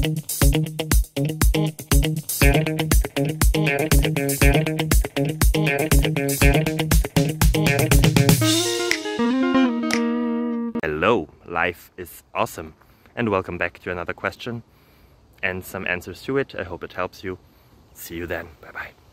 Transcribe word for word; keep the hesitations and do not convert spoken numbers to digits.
Hello, life is awesome, and welcome back to another question and some answers to it. I hope it helps you. See you then. Bye bye.